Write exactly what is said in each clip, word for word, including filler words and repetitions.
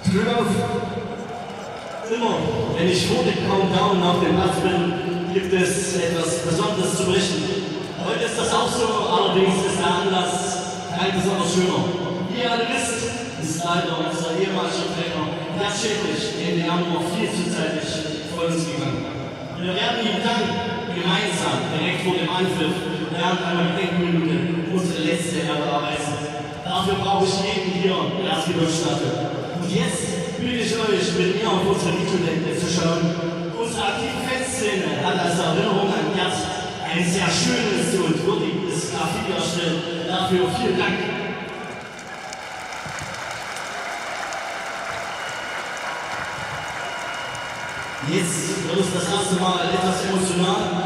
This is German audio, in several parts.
Glück auf! Immer, wenn ich vor dem Countdown auf dem Platz bin, gibt es etwas Besonderes zu berichten. Heute ist das auch so, allerdings ist der Anlass kein besonders schöner. Wie ihr alle wisst, ist leider unser ehemaliger Trainer Gerd Schädlich in den Januar viel zu zeitig vor uns gegangen. Wir werden ihm dann gemeinsam direkt vor dem Anpfiff während einer Gedenkminute unsere letzte Ehre erweisen. Dafür brauche ich jeden hier als Geburtsstaffel. Und jetzt bitte ich euch, mit mir auf unsere Videodenke zu schauen. Unsere aktive Fanszene hat als Erinnerung an Gerd ein sehr schönes und würdiges Graffiti erstellt. Dafür vielen Dank. Jetzt wird es das erste Mal etwas emotional.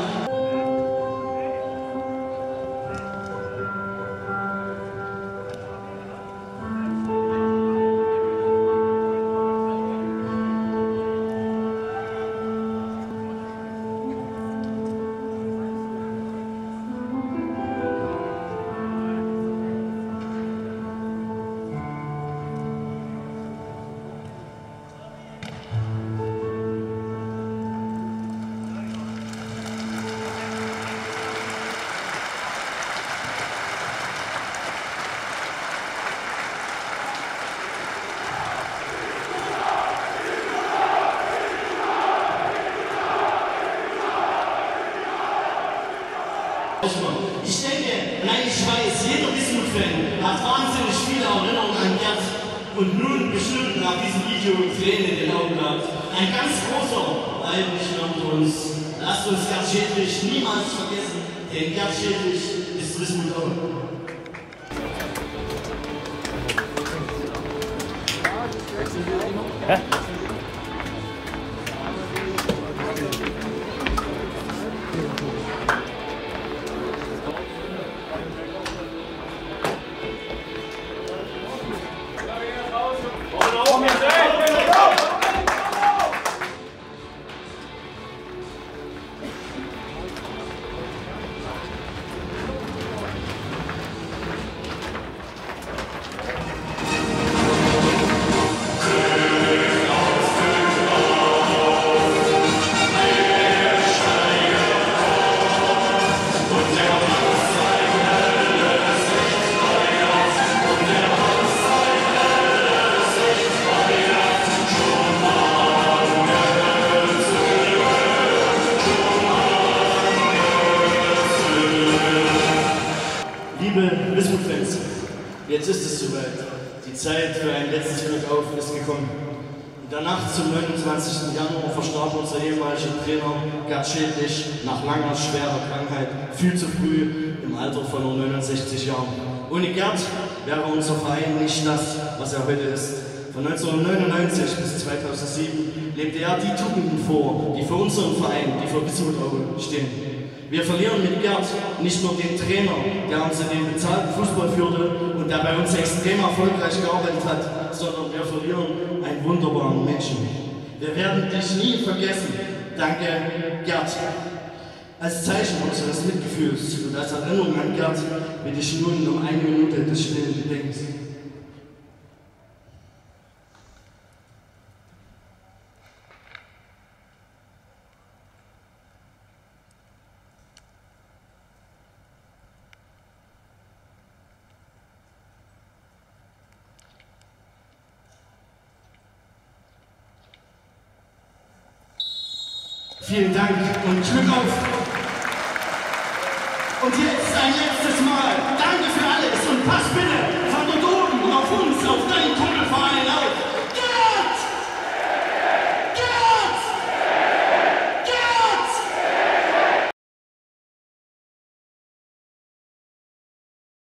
Ich denke, nein, ich weiß, jeder Wismut-Fan hat wahnsinnig viele Erinnerungen an Gerd und nun bestimmt nach diesem Video Tränen in den Augen gehabt. Ein ganz großer Leidenschaft unter uns. Lasst uns Gerd Schädlich niemals vergessen, denn Gerd Schädlich ist Wismut auch. Hä? Liebe Wismut-Fans, jetzt ist es soweit. Die Zeit für ein letztes Glück auf ist gekommen. In der Nacht zum neunundzwanzigsten Januar verstarb unser ehemaliger Trainer Gerd Schädlich nach langer, schwerer Krankheit, viel zu früh, im Alter von nur neunundsechzig Jahren. Ohne Gerd wäre unser Verein nicht das, was er heute ist. Von neunzehnhundertneunundneunzig bis zweitausendsieben lebte er die Tugenden vor, die für unseren Verein, die für Wismut stehen. Wir verlieren mit Gerd nicht nur den Trainer, der uns in den bezahlten Fußball führte und der bei uns extrem erfolgreich gearbeitet hat, sondern wir verlieren einen wunderbaren Menschen. Wir werden dich nie vergessen. Danke, Gerd. Als Zeichen unseres Mitgefühls und als Erinnerung an Gerd bitte ich nun um eine Minute des stillen Gedenkens. Vielen Dank und Glück auf! Und jetzt ein letztes Mal. Danke für alles und passt bitte